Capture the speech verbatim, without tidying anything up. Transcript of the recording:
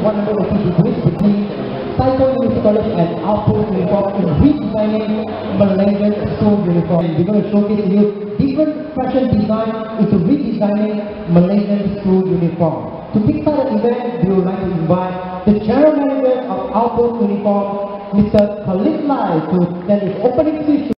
one hundred eighty degrees between Cycle University College and Outpost uniform in redesigning Malaysian school uniform. We're going to showcase you different fashion design into redesigning Malaysian school uniform. To kickstart the event, we would like to invite the General Manager of Outpost Uniform, Mister Khalid Lai, to send his opening speech.